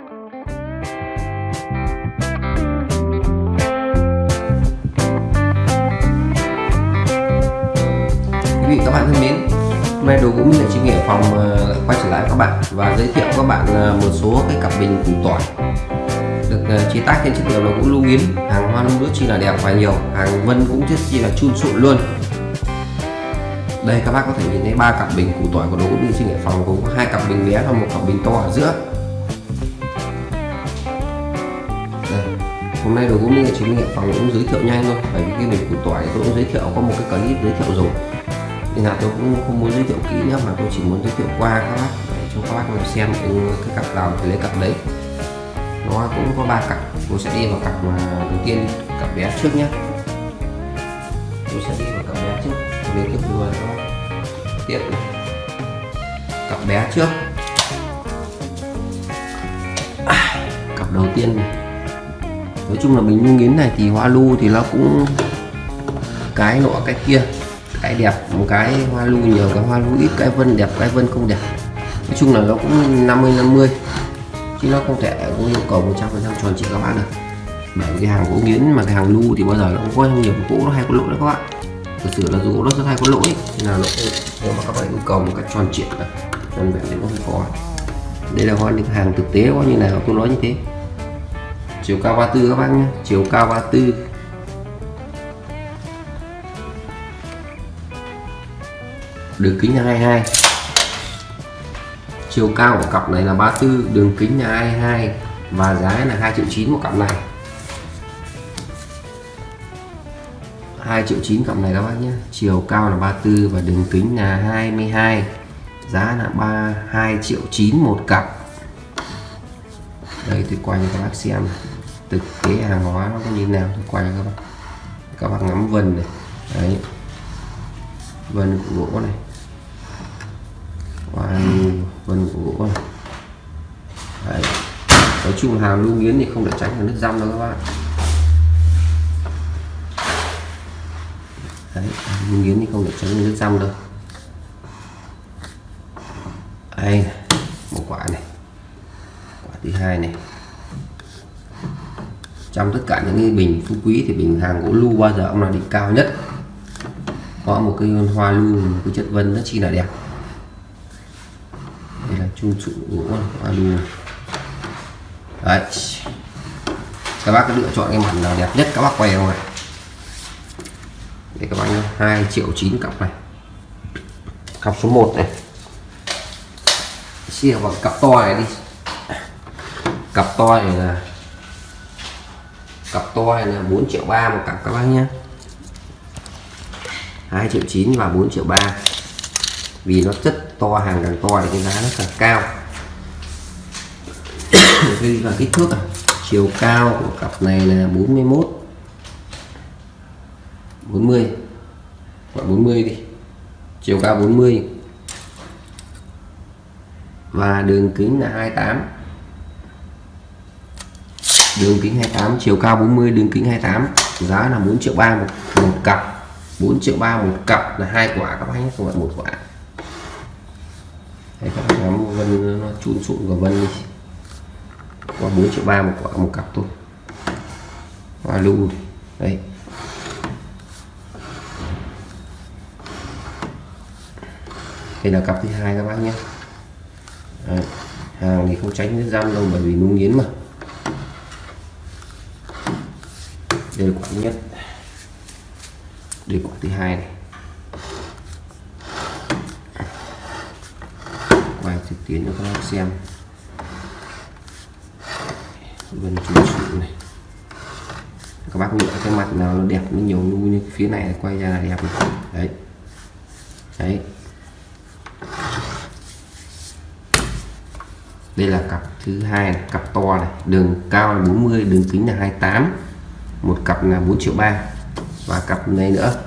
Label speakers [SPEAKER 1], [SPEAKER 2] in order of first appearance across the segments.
[SPEAKER 1] Quý vị các bạn thân mến, hôm nay Đồ Gỗ Minh Nghệ Chí Nghệ Phòng quay trở lại với các bạn và giới thiệu các bạn một số cái cặp bình củ tỏi được chế tác trên chất liệu là gỗ lưu nghiến, hàng hoa lung nước chi là đẹp và nhiều, hàng vân cũng rất chi là chun sụn luôn. Đây các bác có thể nhìn thấy 3 cặp bình củ tỏi của Đồ Gỗ Minh Nghệ Chí Nghệ Phòng, gồm 2 cặp bình bé và 1 cặp bình to ở giữa. Đây, hôm nay Đồ Gỗ Minh Nghệ Chí Nghệ Phòng cũng giới thiệu nhanh thôi, bởi vì cái bình củ tỏi tôi cũng giới thiệu có một cái clip giới thiệu rồi, nên là tôi cũng không muốn giới thiệu kỹ nữa, mà tôi chỉ muốn giới thiệu qua các bác để cho các bác cùng xem cái cặp nào thì lấy cặp đấy. Nó cũng có 3 cặp, tôi sẽ đi vào cặp đầu tiên, cặp bé trước nhé. Tôi sẽ đi vào cặp bé trước, liên tiếp luôn các bác. Tiếp này, cặp bé trước, cặp đầu tiên này. Nói chung là bình lưu nghiến này thì hoa lu thì nó cũng cái nọ cái kia, cái đẹp một cái hoa lu nhiều, cái hoa lu ít, cái vân đẹp cái vân không đẹp. Nói chung là nó cũng 50-50, chứ nó không thể cũng yêu cầu 100% tròn trịa các bạn được. Bởi cái hàng gỗ nghiến mà cái hàng lu thì bao giờ nó cũng có nhiều gỗ nó hay có lỗi đấy các bạn. Thực sự là gỗ nó rất hay có lỗi, nên là nó nếu mà các bạn yêu cầu một cách tròn trịa tròn vẹn thì nó không có. Đây là hoa hàng thực tế có như nào tôi nói như thế. Chiều cao 34 các bác nhé, chiều cao 34, đường kính là 22, chiều cao của cặp này là 34, đường kính là 22 và giá là 2,9 triệu một cặp này. 2,9 triệu cặp này các bác nhé, chiều cao là 34 và đường kính là 22, giá là 2,9 triệu một cặp. Đây tôi quay cho các bác xem thực tế hàng hóa nó có như nào, tôi quay cho các bác ngắm vân này. Đấy, vân của gỗ này, vân của gỗ này. Đấy. Nói chung hàng lưu nghiến thì không để tránh được nước răm đâu các bạn. Đấy, lưu nghiến thì không để tránh được nước răm đâu. Đây, một quả này, quả thứ hai này. Trong tất cả những cái bình phú quý thì bình hàng gỗ lu bao giờ ông là đỉnh cao nhất, có một cái hoa lu, một cái chất vân rất chi là đẹp. Đây là chun sụn gỗ hoa lu. Đấy, các bác cứ lựa chọn cái mặt nào đẹp nhất các bác quay ra ngoài. Đây các bác nhé, 2,9 triệu cặp này. Cặp số 1 này, chia vào cặp to này đi. Cặp to này là 4,3 triệu một cặp các bác nhé. 2,9 triệu và 4,3 triệu. Vì nó chất to, hàng càng to thì cái giá nó càng cao. Đây là kích thước chiều cao của cặp này là 40 gọi 40 đi, chiều cao 40 và đường kính là 28, đường kính 28, chiều cao 40, đường kính 28, giá là 4,3 triệu một cặp. 4,3 triệu một cặp là 2 quả các bác nhé, không phải 1 quả. Đây các bác ngắm vân nó chun sụn của vân đi, có 4,3 triệu một quả, một cặp thôi. Hoa lu đây. Đây là cặp thứ hai các bác nhé. Đấy, hàng thì không tránh nước răm đâu bởi vì lưu nghiến mà. Đây là quả thứ nhất, đây quả thứ hai này. Quay thực tiến cho các bác xem vân chun sụn này. Các bác lựa cái mặt nào nó đẹp, nó nhiều lu như phía này quay ra là đẹp này. Đấy, đấy. Đây là cặp thứ hai này, cặp to này, đường cao là 40, đường kính là 28, một cặp là 4,3 triệu. Và cặp này nữa,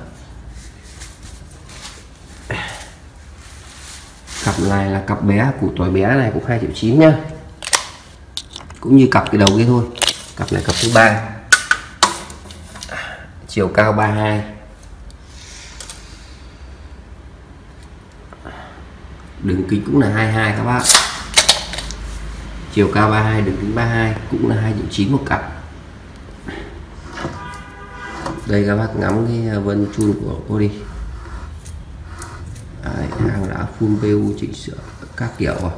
[SPEAKER 1] cặp này là cặp bé, củ tỏi bé này cũng 2,9 triệu nhá, cũng như cặp cái đầu kia thôi. Cặp này cặp thứ ba, chiều cao 32, đường kính cũng là 22 các bác. chiều cao 32 đường kính 32, cũng là 2,9 triệu một cặp. Đây các bác ngắm cái vân chun của cô đi. Đấy, hàng đã full PU chỉnh sửa các kiểu rồi.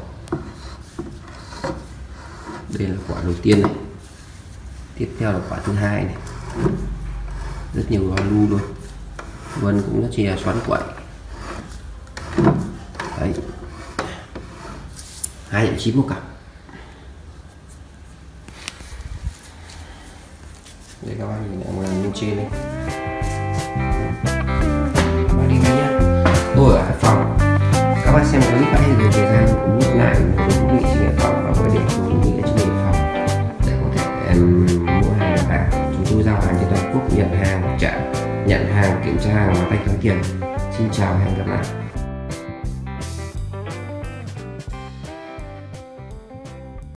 [SPEAKER 1] Đây là quả đầu tiên này, tiếp theo là quả thứ hai này, rất nhiều hoa lu luôn, vân cũng rất là xoắn quậy. Đấy, 2,9 triệu một cặp. Đây các bạn nhìn ở bên trên đây, bạn đi nhá. Tôi ở Hải Phòng, các bác xem clip hãy dành thời gian cũng nhắc lại một số quý vị trên Hải Phòng và gọi điện cho những người trên Hải Phòng để có thể mua hàng được hàng. Chúng tôi giao hàng trên toàn quốc, nhận hàng trả, nhận hàng, kiểm tra hàng và thanh toán tiền. Xin chào và hẹn gặp lại.